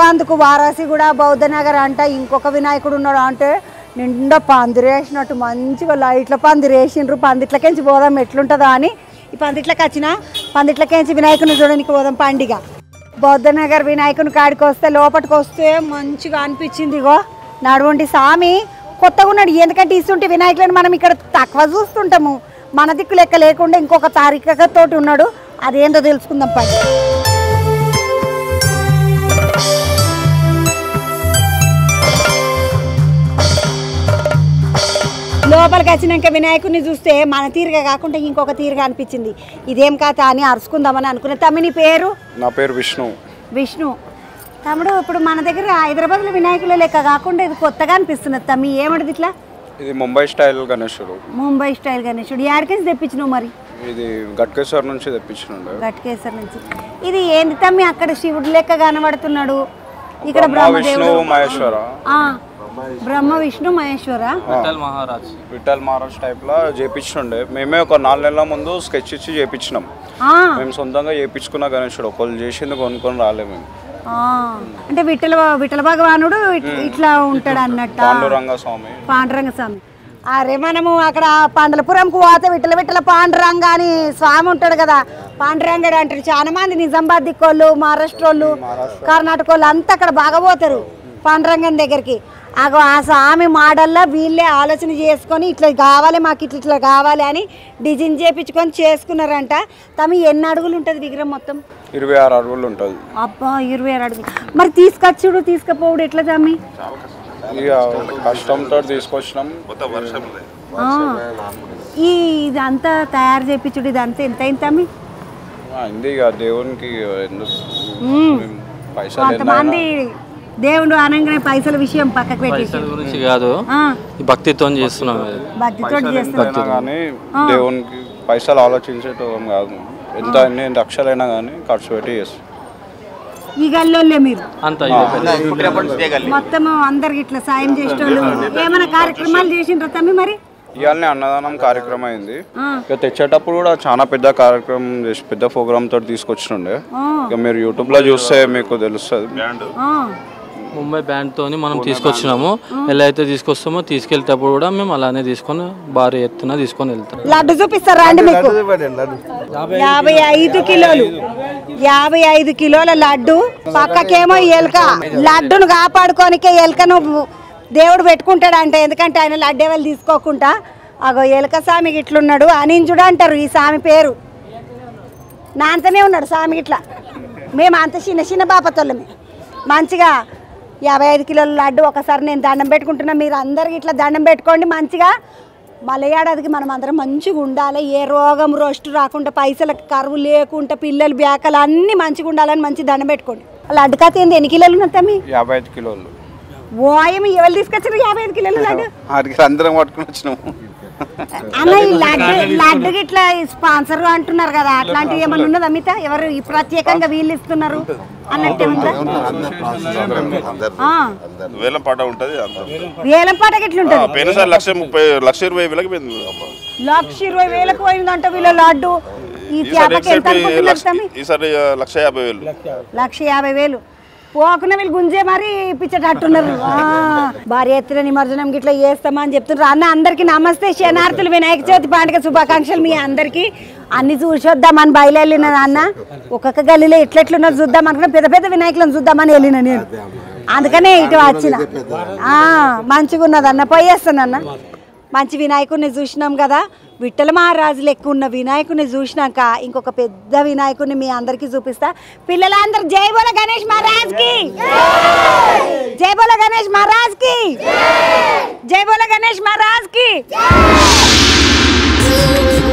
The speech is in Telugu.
వచ్చినందుకు వారాసి కూడా బౌద్ధ నగర్ అంట ఇంకొక వినాయకుడు ఉన్నాడు అంటే నిండా పందిరేసినట్టు మంచిగా లైట్ల పందిరేసిండ్రు. పందిట్లకెంచి పోదాం ఎట్లుంటుందో అని ఈ పందిట్లకి వచ్చిన పందిట్లకెంచి వినాయకుని చూడడానికి పోదాం పండుగ. బౌద్ధ నగర్ వినాయకుని కాడికి వస్తే లోపలికి వస్తే మంచిగా అనిపించింది. ఇగో నడువండి స్వామి కొత్తగా ఉన్నాడు. ఎందుకంటే ఇస్తుంటే వినాయకులను మనం ఇక్కడ తక్కువ చూస్తుంటాము. మన దిక్కు లెక్క లేకుండా ఇంకొక తారీఖతోటి ఉన్నాడు. అదేందో తెలుసుకుందాం పని. లోపలికి వచ్చినాక వినాయకుడిని చూస్తే మన తీరుగా కాకుండా ఇంకొక తీరుగా అనిపించింది. ఇదేం కథ అని అరుచుకుందామని అనుకున్నా. తమ్మి నీ పేరు? నా పేరు విష్ణు. విష్ణు తమ్ముడు, ఇప్పుడు మన దగ్గర హైదరాబాద్లో వినాయకుల లెక్క కాకుండా ఇది కొత్తగా అనిపిస్తున్నది. తమ్మి ఏమడిది ఇట్లా? ఇది ముంబై స్టైల్ గణేశుడు. ముంబై స్టైల్ గణేశుడు యాడికేసి తెప్పించినావు మరి? ఇది గట్కేశ్వర్ నుంచి తెప్పించినాడు. గట్కేశ్వర్ నుంచి. ఇది ఏంది తమ్మి అక్కడ శివుడు లెక్క కనబడుతున్నాడు, ఇక్కడ విష్ణు మహేశ్వర. బ్రహ్మ విష్ణు మహేశ్వర విఠల్ మహారాజ్ టైప్ లా చేపించుండే. మేమే ఒక 4 నెలల ముందు స్కెచ్ ఇచ్చి చేపించినాం. మేము సొంతంగా చేపించుకున్న గణేశుడు ఒకళ్ళు చేసింది కొనుక్కొని రాలే మేము. అంటే విఠల భగవానుడు ఇట్లా ఉంటాడు అన్నట్టు. పాండురంగ స్వామి. పాండురంగ స్వామి. అరే మనము అక్కడ పండలపురంకు పోతే విఠల పాండురంగ అని స్వామి ఉంటాడు కదా. పాండురంగడు అంటారు చాలా మంది. నిజామాబాద్ దిక్కోళ్ళు, మహారాష్ట్ర వాళ్ళు, కర్ణాటక వాళ్ళు అంతా అక్కడ బాగా పోతారు పాండురంగం దగ్గరికి. అగో ఆ స్వామి మోడల్లో వీళ్ళే ఆలోచన చేసుకొని ఇట్లా కావాలి మాకు ఇట్లా కావాలి అని డిజైన్ చేయించుకొని చేసుకున్నారంట. తమ ఎన్ని అడుగులు ఉంటుంది విగ్రహం? మొత్తం 26 అడుగులు ఉంటుంది. అబ్బా 26 అడుగులు. మరి తీసుకొచ్చుడు తీసుకపోవడు ఎట్లా తమ్మి? ఇక కష్టంతో తీసుకొచ్చినాం. ఇదంతా తయారు చేయించుడు ఇదంతా ఎంత అయింది తమ్మి? అయింది ఇక దేవునికి పైసలు. కొంతమంది దేవుడు అనగానే పైసల విషయం పక్కకు పెట్టి కాదు, భక్తితో చేస్తున్నాం. భక్తితో చేస్తున్నాం కానీ దేవునికి పైసలు ఆలోచించేటం కాదు. ఎంత ఎన్ని లక్షలైనా కానీ ఖర్చు పెట్టి చేస్తాం. ఈ గల్లోళ్ళే మీరు మొత్తం అందరికి ఇట్లా సాయం చేసేటోళ్ళు ఏమైనా కార్యక్రమాలు చేసిండ్రా తమ్మి? మరి ఇవాళనే అన్నదానం కార్యక్రమం అయింది. ఇక తెచ్చేటప్పుడు కూడా చాలా పెద్ద కార్యక్రమం చేసి పెద్ద ప్రోగ్రామ్ తోటి తీసుకొచ్చినుండే. ఇక మీరు యూట్యూబ్ లో చూస్తే మీకు తెలుస్తుంది. ముంబై బ్యాండ్ తోని మనం తీసుకొచ్చినాము. ఎలా అయితే తీసుకొస్తామో తీసుకెళ్తేటప్పుడు కూడా మేము అలానే తీసుకొని భారీ ఎత్తున తీసుకొని వెళ్తాం. లడ్డు చూపిస్తారా అండి మీకు? 55 కిలోలు 55 కిలోల లడ్డు. పక్కకేమో ఎలుక. లడ్డును కాపాడుకోనికే ఎలుకను దేవుడు పెట్టుకుంటాడు అంట. ఎందుకంటే ఆయన లడ్డే వాళ్ళు తీసుకోకుండా. అగో ఎలుక స్వామికి ఇట్లున్నాడు. అనింజుడు అంటారు ఈ స్వామి పేరు. నాంతనే ఉన్నాడు స్వామి ఇట్లా. మేము అంత చిన్న బాపతోళ్ళమే. మంచిగా 55 కిలోల లడ్డు ఒకసారి నేను దండం పెట్టుకుంటున్నా. మీరు అందరికి ఇట్లా దండం పెట్టుకోండి మంచిగా. మళ్ళీ ఏడాదికి మనం అందరం మంచిగా ఉండాలి. ఏ రోగం రోస్టు రాకుండా, పైసలకు కరువు లేకుండా, పిల్లలు బ్యాకలు అన్నీ మంచిగా ఉండాలని మంచి దండం పెట్టుకోండి. లడ్డు కథ ఏంది? ఎన్ని కిలోలు ఉన్నాయి తమ్మి? 55 కిలోలు. ఓయమ ఎవరు తీసుకొచ్చారు 55 కిలోలు లడ్డు? అందరం పట్టుకుని వచ్చినాము. అన్న ఈ లడ్డుకి ఇట్లా స్పాన్సర్ అంటున్నారు కదా, అట్లాంటివి ఏమన్నా ఉన్నదా మిగతా? ఎవరు ప్రత్యేకంగా వీళ్ళు ఇస్తున్నారు అన్నట్టే ఉందా? వేలం పాట ఉంటుంది. వేలం పాటకి ఎట్లుంటది? 1,20,000 1,20,000 పోయిందంట వీళ్ళ లడ్డు. ఈ చేపకి ఎంత అనుకుంటున్నారు తమ్మి? ఈసారి 1,50,000. 1,50,000 పోకుండా వీళ్ళు గుంజే మరి ఇప్పించేటట్టున్నారు. భారీ ఎత్తున నిమజ్జనం గిట్లా చేస్తామని చెప్తున్నారు. అన్న అందరికి నమస్తే, శనార్థులు, వినాయక చవితి పండుగ శుభాకాంక్షలు మీ అందరికి. అన్ని చూసొద్దామని బయలుదేరిన అన్న. ఒక్కొక్క గల్లీలో ఎట్లెట్లున్నారు చూద్దాం అనుకున్నా. పెద్ద పెద్ద వినాయకులను చూద్దామని వెళ్ళిన నేను. అందుకనే ఇటు వచ్చిన. మంచిగా ఉన్నది అన్న, పోయేస్తాను అన్న. మంచి వినాయకుడిని చూసినాం కదా. విఠల మహారాజు లెక్క ఉన్న వినాయకుడిని చూసినాక ఇంకొక పెద్ద వినాయకుడిని మీ అందరికీ చూపిస్తా. పిల్లలందరూ జై బోలో గణేష్ మహారాజ్ కి, జై బోలో గణేష్ మహారాజ్ కి, జై బోలో గణేష్ మహారాజ్ కి.